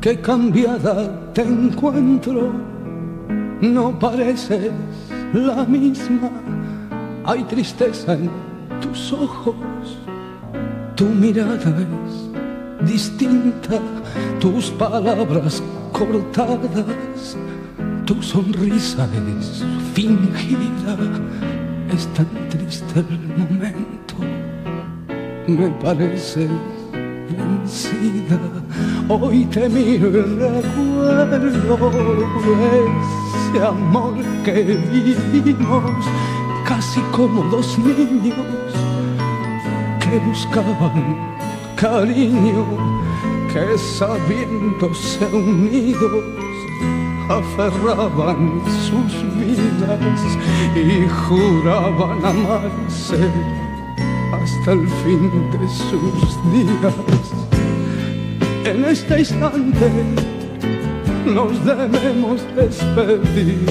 qué cambiada te encuentro, no pareces la misma. Hay tristeza en tus ojos, tu mirada es distinta, tus palabras cortadas, tu sonrisa es fingida. Es tan triste el momento, me parece vencida. Hoy te miro y recuerdo ese amor que vivimos, casi como dos niños que buscaban cariño, que sabiéndose unidos aferraban sus vidas y juraban amarse hasta el fin de sus días. En este instante nos debemos despedir,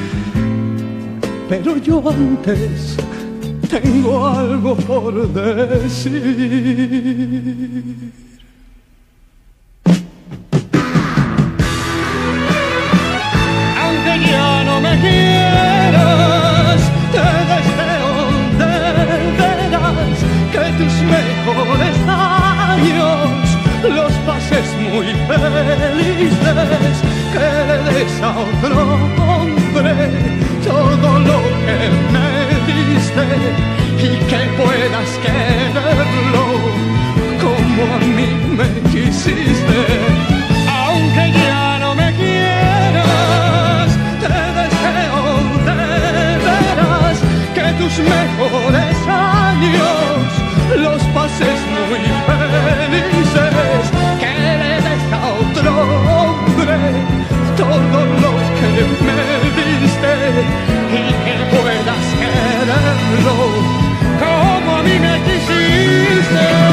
pero yo antes tengo algo por decir. Aunque ya no me quieras, te deseo de veras que tus mejores años los pases muy felices, que le des a otro hombre todo lo que me diste y que puedas quererlo como a mí me quisiste. Aunque ya no me quieras, te deseo de veras que tus mejores años los pases muy felices, que le des a otro hombre todo lo que me diste y que puedas quererlo como a mí me quisiste.